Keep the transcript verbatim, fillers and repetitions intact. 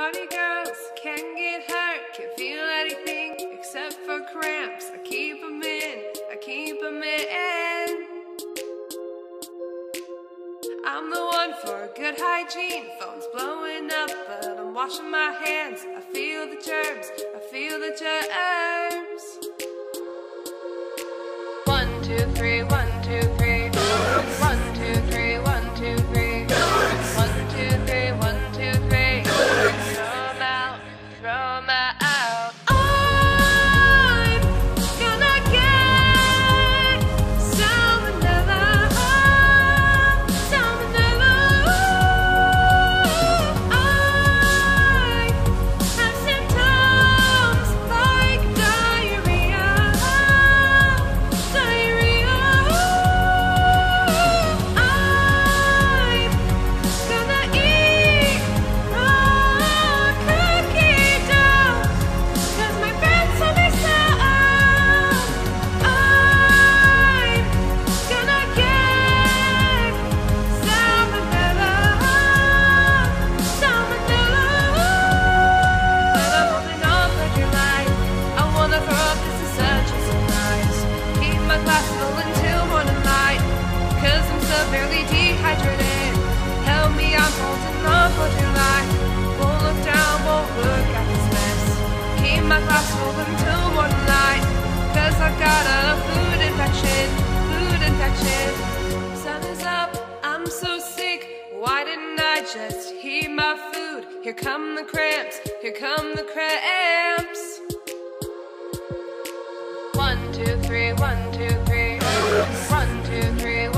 Party girls can't get hurt, can't feel anything except for cramps. I keep them in, I keep them in. I'm the one for good hygiene, phone's blowing up, but I'm washing my hands. I feel the germs, I feel the germs. One, two, three, one, two, three. One, two, three, one, two, three. One, two, three, one, two, three. Throw 'em out, throw 'em out. I'm gonna get salmonella, salmonella. I have symptoms like diarrhea, diarrhea. I'm gonna eat raw cookie dough, 'cause my friends tell me so. I'm gonna get salmonella, salmonella. But I'm holding on for dear life. I wanna throw up, this is such a surprise. Keep my glass full until morning light, 'cause I'm severely dehydrated. Help me, I'm holding on for dear life. Won't look down, won't look at this mess. Keep my glass full until morning light, 'cause I've got a food infection, food infection. Sun is up, I'm so sick. Why didn't I just heat my food? Here come the cramps, here come the cramps. One, two, three, one, two, three. One, two, three,